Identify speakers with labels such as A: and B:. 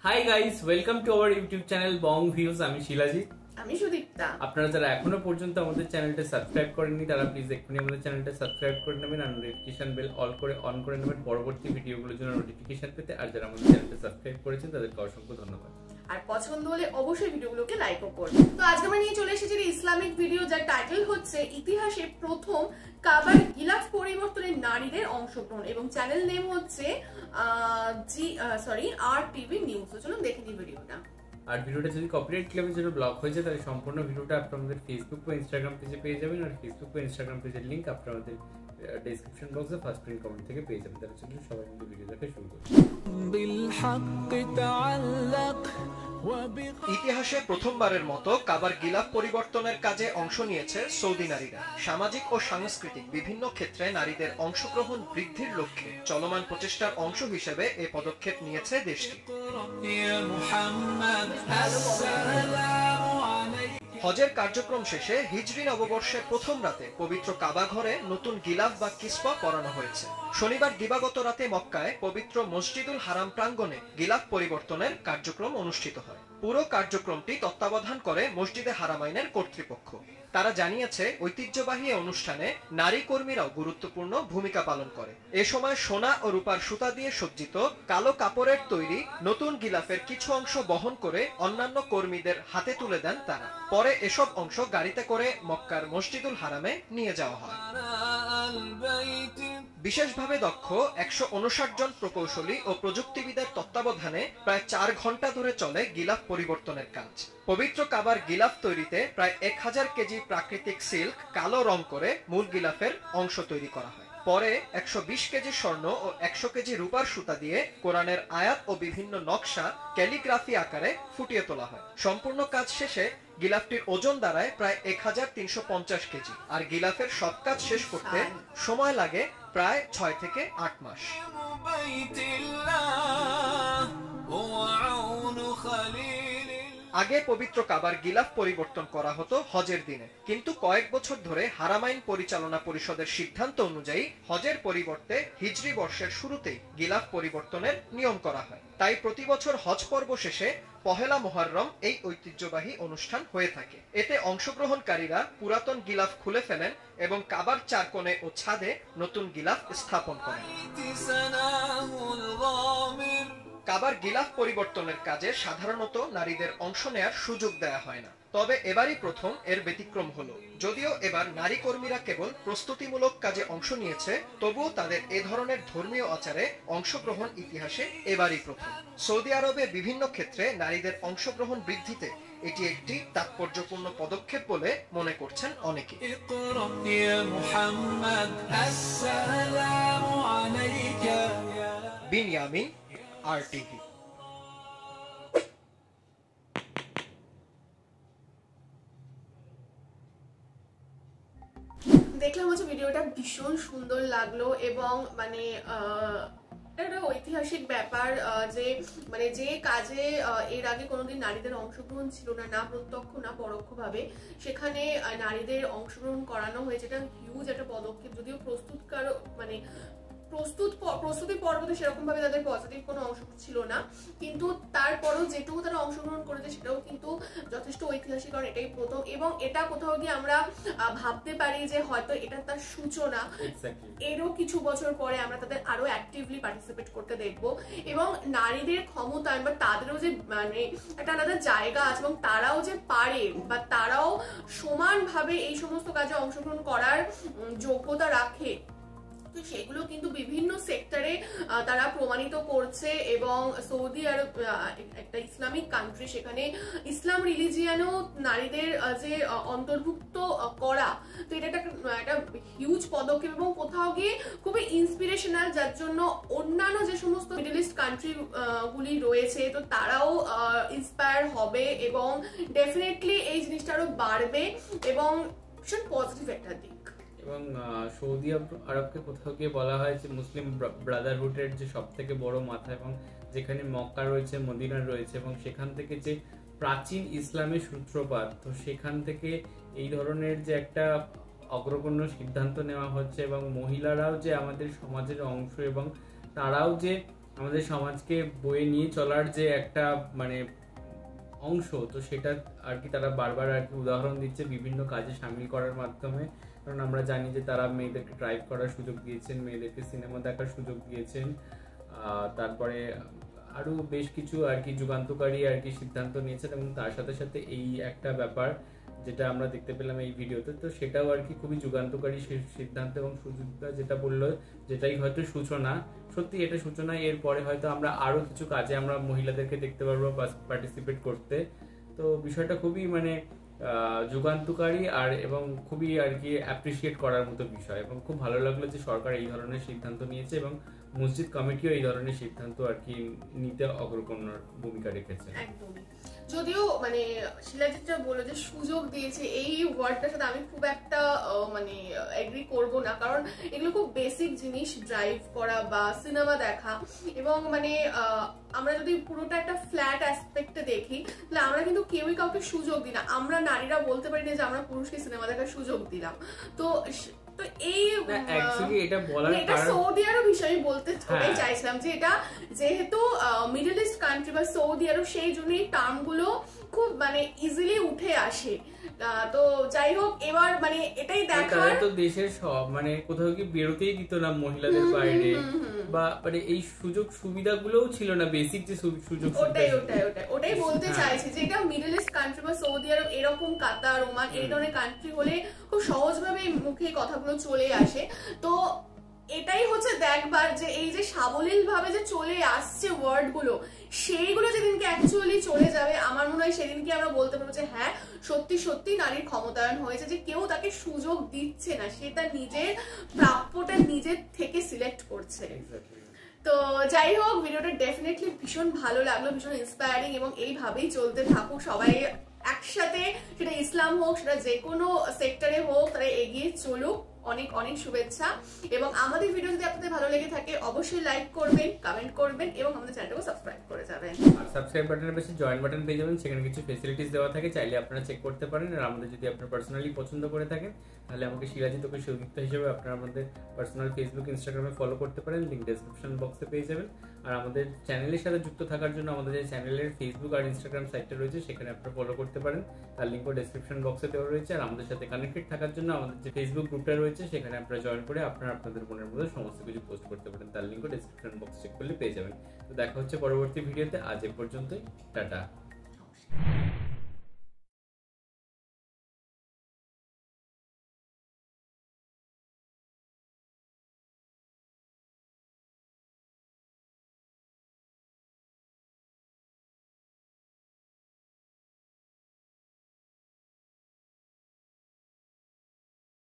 A: High guys, welcome to our YouTube channel Bong views. আমি শিলাজিৎ,
B: আমি সুদীপ্তা।
A: আপনারা যারা এখনো পর্যন্ত আমাদের চ্যানেলটা সাবস্ক্রাইব করেননি তারা প্লিজ এক্ষুনি আমাদের চ্যানেলটা সাবস্ক্রাইব করে নেবেন আর নোটিফিকেশন বেল অন করে নেবেন পরবর্তী ভিডিওগুলোর জন্য নোটিফিকেশন পেতে। আর যারা আমাদের চ্যানেলটা সাবস্ক্রাইব করেছেন তাদেরকে অসংখ্য ধন্যবাদ।
B: আর পছন্দ হলে অবশ্যই ভিডিওগুলোকে লাইকও করবেন। তো আজকে আমরা নিয়ে চলে এসেছি ইসলামিক ভিডিও, যার টাইটেল হচ্ছে ইতিহাসে প্রথম কাবার গিলাফ পরিবর্তনের নারীদের অংশগ্রহণ, এবং চ্যানেল নেম হচ্ছে RTV নিউজ। তো চলুন দেখে নিই ভিডিওটা।
A: আর ভিডিওটা যদি কপিরাইট ক্লেমের জন্য ব্লক হয়ে যায় তাহলে সম্পূর্ণ ভিডিওটা আপনারা আমাদের ফেসবুক বা ইনস্টাগ্রাম পেজে পেয়ে যাবেন। আর ফেসবুক বা ইনস্টাগ্রাম পেজের লিংক আপনারা আমাদের ডেসক্রিপশন বক্সে ফার্স্ট প্রিন্ট কমেন্ট থেকে পেয়ে যাবেন। তাহলে চলুন সবাই মিলে ভিডিও দেখা শুরু করি।
C: ইতিহাসে প্রথমবারের মতো কাবার গিলাফ পরিবর্তনের কাজে অংশ নিয়েছে সৌদি নারীরা। সামাজিক ও সাংস্কৃতিক বিভিন্ন ক্ষেত্রে নারীদের অংশগ্রহণ বৃদ্ধির লক্ষ্যে চলমান প্রচেষ্টার অংশ হিসেবে এ পদক্ষেপ নিয়েছে দেশটি। হজের কার্যক্রম শেষে হিজরি নববর্ষের প্রথম রাতে পবিত্র কাবা ঘরে নতুন গিলাফ বা কিসপা পরানো হয়েছে। শনিবার দিবাগত রাতে মক্কায় পবিত্র মসজিদুল হারাম প্রাঙ্গণে গিলাফ পরিবর্তনের কার্যক্রম অনুষ্ঠিত হয়। পুরো কার্যক্রমটি তত্ত্বাবধান করে মসজিদে হারামাইনের কর্তৃপক্ষ। তারা জানিয়েছে, ঐতিহ্যবাহী অনুষ্ঠানে নারী কর্মীরাও গুরুত্বপূর্ণ ভূমিকা পালন করে। এ সময় সোনা ও রূপার সুতা দিয়ে সজ্জিত কালো কাপড়ের তৈরি নতুন গিলাফের কিছু অংশ বহন করে অন্যান্য কর্মীদের হাতে তুলে দেন তারা। পরে এসব অংশ গাড়িতে করে মক্কার মসজিদুল হারামে নিয়ে যাওয়া হয়। বিশেষভাবে দক্ষ 159 জন প্রকৌশলী ও প্রযুক্তিবিদের তত্ত্বাবধানে প্রায় 4 ঘন্টা ধরে চলে গিলাফ পরিবর্তনের কাজ। পবিত্র কাবার গিলাফ তৈরিতে প্রায় 1000 কেজি প্রাকৃতিক সিল্ক কালো রং করে মূল গিলাফের অংশ তৈরি করা হয়। পরে 120 কেজি স্বর্ণ ও 100 কেজি রূপার সুতা দিয়ে কোরআনের আয়াত ও বিভিন্ন নকশা ক্যালিগ্রাফি আকারে ফুটিয়ে তোলা হয়। সম্পূর্ণ কাজ শেষে গিলাফটির ওজন দাঁড়ায় প্রায় 1350 কেজি। আর গিলাফের সব কাজ শেষ করতে সময় লাগে প্রায় 6 থেকে 8 মাস। আগে পবিত্র কাবার গিলাফ পরিবর্তন করা হতো হজের দিনে, কিন্তু কয়েক বছর ধরে হারামাইন পরিচালনা পরিষদের সিদ্ধান্ত অনুযায়ী হজের পরিবর্তে হিজরি বর্ষের শুরুতেই গিলাফ পরিবর্তনের নিয়ম করা হয়। তাই প্রতি বছর হজ পর্ব শেষে পহেলা মুহররম এই ঐতিহ্যবাহী অনুষ্ঠান হয়ে থাকে। এতে অংশগ্রহণকারীরা পুরাতন গিলাফ খুলে ফেলেন এবং কাবার 4 কোণে ও ছাদে নতুন গিলাফ স্থাপন করেন। কাবার গিলাফ পরিবর্তনের কাজে সাধারণত নারীদের অংশ নেয়ার সুযোগ দেয়া হয় না, তবে এবারই প্রথম এর ব্যতিক্রম হলো। যদিও এবার নারী কর্মীরা কেবল প্রস্তুতিমূলক কাজে অংশ নিয়েছে, তবুও তাদের এ ধরনের ধর্মীয় আচারে অংশগ্রহণ ইতিহাসে এবারই প্রথম। সৌদি আরবে বিভিন্ন ক্ষেত্রে নারীদের অংশগ্রহণ বৃদ্ধিতে এটি একটি তাৎপর্যপূর্ণ পদক্ষেপ বলে মনে করছেন অনেকে। বিনয়ামিন, RTV।
B: দেখলাম হচ্ছে ভিডিওটা ভীষণ সুন্দর লাগলো, এবং মানে একটা ঐতিহাসিক ব্যাপার যে মানে যে কাজে এর আগে কোনোদিন নারীদের অংশগ্রহণ ছিল না, না প্রত্যক্ষ না পরোক্ষভাবে, সেখানে নারীদের অংশগ্রহণ করানো হয়েছে। এটা হিউজ একটা পদক্ষেপ। যদিও প্রস্তুতি পর্বতে সেরকম ভাবে তাদের পজিটিভ কোনো অংশ ছিল না, কিন্তু তারপরও যেটুকু তারা অংশগ্রহণ করেছে সেটাও কিন্তু যথেষ্ট ঐতিহাসিক, কারণ এটাই প্রথম। এবং এটা কোথাও গিয়ে আমরা ভাবতে পারি যে হয়তো এটা তার সূচনা, এরও কিছু বছর পরে আমরা তাদের আরো অ্যাক্টিভলি পার্টিসিপেট করতে দেখবো। এবং নারীদের ক্ষমতায়ন বা তাদেরও যে মানে একটা আলাদা জায়গা আছে, এবং তারাও যে পারে বা তারাও সমানভাবে এই সমস্ত কাজে অংশগ্রহণ করার যোগ্যতা রাখে, তো সেগুলো কিন্তু বিভিন্ন সেক্টরে তারা প্রমাণিত করছে। এবং সৌদি আরব একটা ইসলামিক কান্ট্রি, সেখানে ইসলাম রিলিজিয়ানও নারীদের যে অন্তর্ভুক্ত করা, তো এটা একটা হিউজ পদক্ষেপ এবং কোথাও গিয়ে খুবই ইন্সপিরেশনাল, যার জন্য অন্যান্য যে সমস্ত মিডল ইস্ট কান্ট্রি গুলি রয়েছে তো তারাও ইন্সপায়ার হবে, এবং ডেফিনেটলি এই জিনিসটা আরো বাড়বে এবং ভীষণ পজিটিভ একটা দিক।
A: এবং সৌদি আরবকে কোথাও গিয়ে বলা হয় যে মুসলিম ব্রাদারহুডের যে সব থেকে বড় মাথা, এবং যেখানে মক্কা রয়েছে, মদিনা রয়েছে, এবং সেখান থেকে যে প্রাচীন ইসলামের সূত্রপাত, তো সেখান থেকে এই ধরনের যে একটা অগ্রগণ্য সিদ্ধান্ত নেওয়া হচ্ছে এবং মহিলারাও যে আমাদের সমাজের অংশ এবং তারাও যে আমাদের সমাজকে বয়ে নিয়ে চলার যে একটা মানে অংশ, তো সেটা আর কি তারা বারবার আর কি উদাহরণ দিচ্ছে বিভিন্ন কাজে সামিল করার মাধ্যমে। কারণ আমরা জানি যে তারা মেয়েদেরকে ড্রাইভ করার সুযোগ দিয়েছেন, মেয়েদেরকে সিনেমা দেখার সুযোগ দিয়েছেন, তারপরে আরো বেশ কিছু আর কি যুগান্তকারী আর কি সিদ্ধান্ত নিয়েছেন। এবং তার সাথে সাথে এই একটা ব্যাপার যেটা আমরা দেখতে পেলাম এই ভিডিওতে, তো সেটাও আর কি খুবই যুগান্তকারী সিদ্ধান্ত। এবং সুযোগটা যেটা বললো, যেটাই হয়তো সূচনা, সত্যি এটা সূচনা, এরপরে হয়তো আমরা আরো কিছু কাজে আমরা মহিলাদেরকে দেখতে পারবো পার্টিসিপেট করতে। তো বিষয়টা খুবই মানে যুগান্তকারী আর এবং খুবই আর কি অ্যাপ্রিসিয়েট করার মতো বিষয়। এবং খুব ভালো লাগলো যে সরকার এই ধরনের সিদ্ধান্ত নিয়েছে এবং মসজিদ কমিটিও এই ধরনের সিদ্ধান্ত আর কি নিতে অগ্রগণ্য ভূমিকা রেখেছে।
B: একদমই। যদিও মানে শিলাজিৎটা বললো যে সুযোগ দিয়েছে, এই ওয়ার্ডটার সাথে আমি খুব একটা মানে এগ্রি করব না, কারণ এগুলো খুব বেসিক জিনিস, ড্রাইভ করা বা সিনেমা দেখা। এবং মানে আমরা যদি পুরোটা একটা ফ্ল্যাট অ্যাসপেক্টে দেখি, তাহলে আমরা কিন্তু কেউই কাউকে সুযোগ দিই না। আমরা নারীরা বলতে পারি না যে আমরা পুরুষকে সিনেমা দেখার সুযোগ দিলাম। তো এই
A: এটা বলার
B: এটা সৌদি আরব বিষয়ে বলতে ওটাই চাইছিলাম যে এটা যেহেতু মিডল ইস্ট কান্ট্রি বা সৌদি আরব, সেই জন্য এই টার্মগুলো খুব মানে ইজিলি উঠে আসে। তো যাই হোক, এবার মানে এটাই দেখার,
A: তো দেশের সব মানে কোথাও কি বেরোতেই দিত না মহিলাদের বাইরে, বা মানে এই সুযোগ সুবিধাগুলোও ছিল না, বেসিক যে সুযোগ।
B: ওটাই বলতে চাইছি যে এটা মিডল ইস্ট কান্ট্রি বা সৌদি আরব, এরকম কাতার, ওমান, এই ধরনের কান্ট্রি হলে খুব সহজভাবে মুখে কথাগুলো চলে আসে। তো এটাই হচ্ছে দেখবার যে এই যে সাবলীল ভাবে যে চলে আসছে ওয়ার্ড গুলো, সেইগুলো যেদিনকে অ্যাকচুয়ালি চলে যাবে, আমার মনে হয় সেদিনকে আমরা বলতে পারবো যে হ্যাঁ সত্যি সত্যি নারীর ক্ষমতায়ন হয়েছে, যে কেউ তাকে সুযোগ দিচ্ছে না, সে তার নিজের প্রাপ্যটা নিজের থেকে সিলেক্ট করছে। তো যাই হোক, ভিডিওটা ডেফিনেটলি ভীষণ ভালো লাগলো, ভীষণ ইন্সপায়ারিং, এবং এইভাবেই চলতে থাকুক সবাই একসাথে, সেটা ইসলাম হোক, সেটা যে কোনো সেক্টরে হোক, তারা এগিয়ে চলুক। অনেক অনেক শুভেচ্ছা। এবং আমাদের ভিডিও যদি আপনাদের ভালো লেগে থাকে অবশ্যই লাইক করবেন, কমেন্ট করবেন এবং আমাদের চ্যানেলটাকে সাবস্ক্রাইব করে যাবেন।
A: আর সাবস্ক্রাইব বাটনের পাশে জয়েন বাটন পেয়ে যাবেন, সেখানে কিছু ফ্যাসিলিটিস দেওয়া থাকে, চাইলে আপনারা চেক করতে পারেন। আর আমাদের যদি আপনারা পার্সোনালি পছন্দ করে থাকেন, তাহলে আমাকে শিলাজিৎ ওকে সৌদিত্য হিসেবে আপনারা আমাদের পার্সোনাল ফেসবুক, ইনস্টাগ্রামে ফলো করতে পারেন, লিংক ডেসক্রিপশন বক্সে পেয়ে যাবেন। আর আমাদের চ্যানেলের সাথে যুক্ত থাকার জন্য আমাদের যে চ্যানেলের ফেসবুক আর ইনস্টাগ্রাম সাইটটা রয়েছে, সেখানে আপনারা ফলো করতে পারেন, তার লিংকও ডেসক্রিপশন বক্সে দেওয়া রয়েছে। আর আমাদের সাথে কানেক্টেড থাকার জন্য আমাদের যে ফেসবুক গ্রুপটা রয়েছে, সেখানে আপনারা জয়েন করে আপনারা আপনাদের মনের মধ্যে সমস্ত কিছু পোস্ট করতে পারেন, তার লিংকও ডেসক্রিপশন বক্স চেক করলে পেয়ে যাবেন। তো দেখা হচ্ছে পরবর্তী ভিডিওতে, আজ এ পর্যন্তই, টাটা।